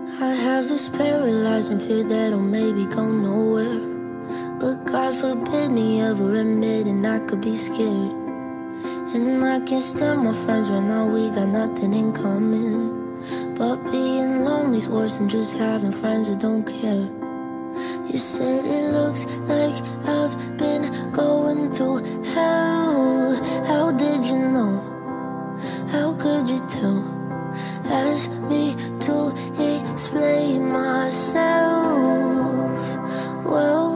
I have this paralyzing fear that I'll maybe go nowhere, but God forbid me ever admitting I could be scared. And I can't stand my friends right now, we got nothing in common, but being lonely's worse than just having friends that don't care. You said it looks like I've been going through hell. How did you know? How could you tell? Ask me to explain myself. Well,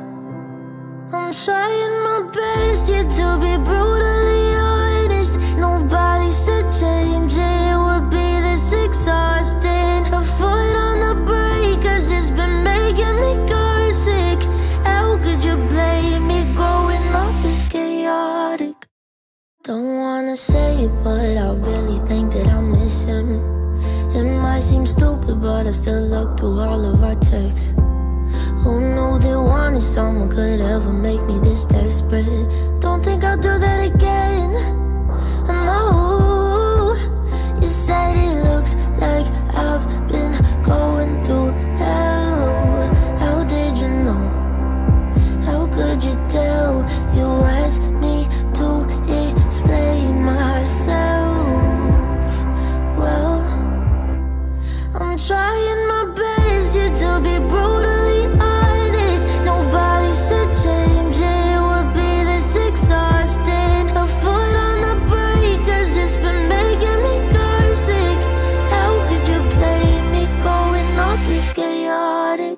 I'm trying my best here to be brutally honest. Nobody said change it would be this exhausting. A foot on the brake, 'cause it's been making me car sick. How could you blame me? Growing up is chaotic. Don't wanna say it, but I really think that I miss him. It might seem stupid, but I still look through all of our texts. Who knew that wanting someone could ever make me this desperate? Don't think I'll do that again. No, you said it looks like I've been going through hell. How did you know? How could you tell? You asked me to explain myself. Well, I'm trying my best here to be brutally honest. Nobody said change it would be this exhausting. A foot on the brake, 'cause it's been making me car sick. How could you blame me? Growing up is chaotic.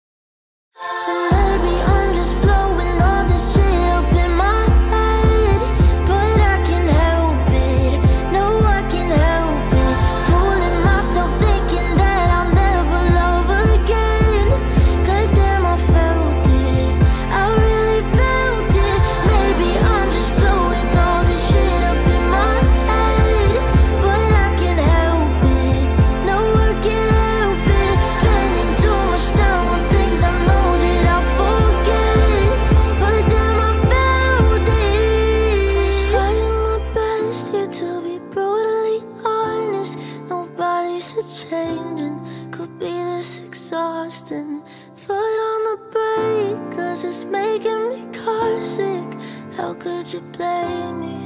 And maybe I'm just blowing all this shit up in my head, but I can't help it. No, I can't help it. Fooling myself thinking that I'll never love again. Goddamn, I felt it. I really felt it. Maybe I'm just blowing all this shit up in my head, but I can't help it. No, I can't help it. Spending too much time on things I know that I'll forget, but damn, I felt it. Trying my best here to be brutally honest. Nobody's a changing, could be this exhausting. Foot on the brake, 'cause it's making me car sick. How could you blame me?